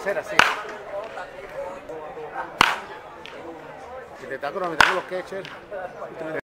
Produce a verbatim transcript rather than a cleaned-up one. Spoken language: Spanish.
hacer así. Si te está cronometrando los catchers,